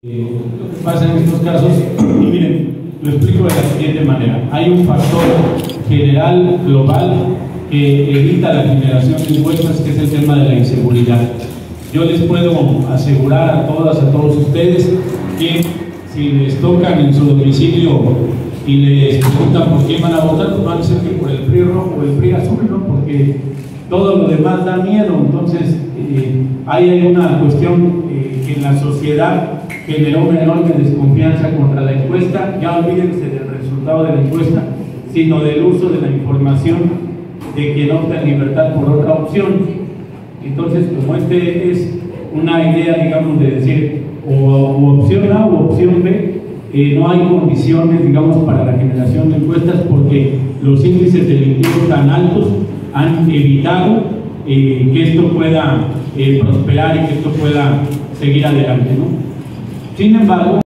Lo que pasa en estos casos, y miren, lo explico de la siguiente manera: hay un factor general, global, que evita la generación de encuestas, que es el tema de la inseguridad. Yo les puedo asegurar a todas, a todos ustedes, que si les tocan en su domicilio y les preguntan por quién van a votar, pues van a ser que por el PRI rojo o el PRI azul, ¿no? Porque todo lo demás da miedo. Entonces, hay una cuestión que en la sociedad generó una enorme desconfianza contra la encuesta. Ya olvídense del resultado de la encuesta, sino del uso de la información de quien opta en libertad por otra opción. Entonces, como es una idea, digamos, de decir o opción A o opción B, no hay condiciones, digamos, para la generación de encuestas, porque los índices delictivos tan altos han evitado que esto pueda prosperar y que esto pueda seguir adelante, ¿no? Sin embargo,